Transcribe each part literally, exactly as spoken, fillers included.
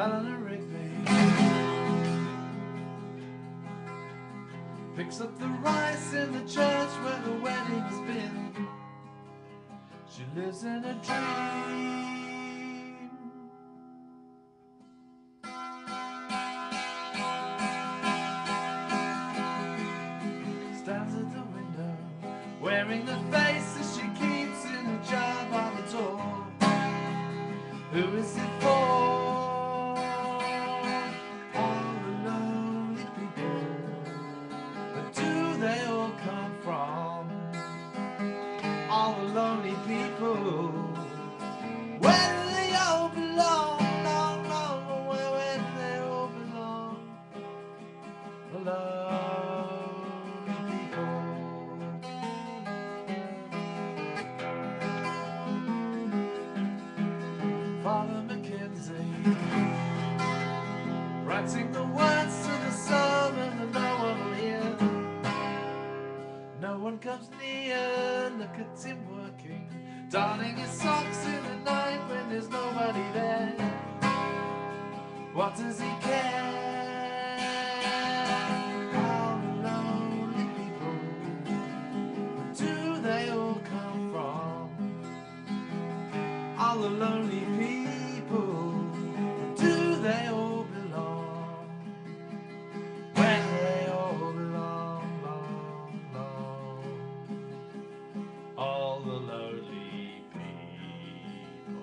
Eleanor Rigby picks up the rice in the church where the wedding's been. She lives in a dream. Stands at the window wearing the faces she keeps in a jar by the door. Who is it for? All the lonely people. Where do they all come from? All the lonely people. Where do they all belong? No, no, where, where do they all belong? The lonely people. Father Mackenzie writing the words to the sermon that no one will hear. No one comes near. Look at him working, darning his socks in the night when there's nobody there. What does he care? All the lonely people. Where do they all come from? All the lonely people. Where do they all belong? Where do they all belong? Long, long. All the lonely people.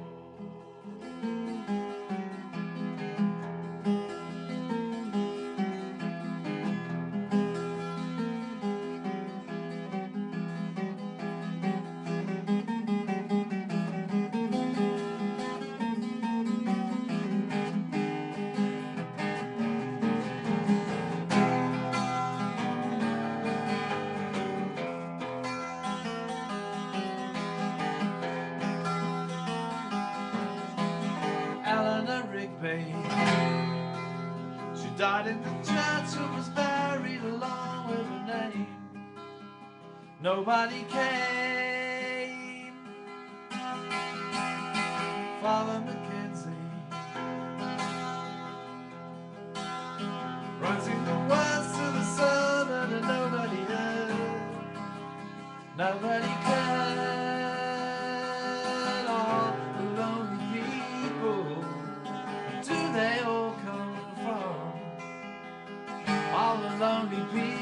Eleanor Rigby, she died in the church and was buried along with her name. Nobody came. Father Mackenzie writing the words to the sermon and nobody heard. Nobody cared. All the lonely people. Where do they all come from? All the lonely people.